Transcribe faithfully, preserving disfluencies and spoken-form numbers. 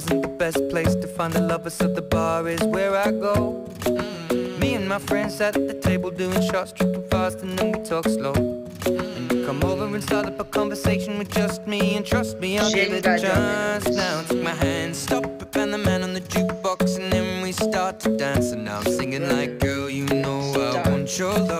isn't the best place to find a lover, so the bar is where I go. Mm-hmm. Me and my friends sat at the table doing shots, tripping fast, and then we talk slow. And you come over and start up a conversation with just me, and trust me, I'll give it a chance. Now take my hand, stop it, and the man on the jukebox, and then we start to dance. And now I'm singing like, girl, you know I want your love.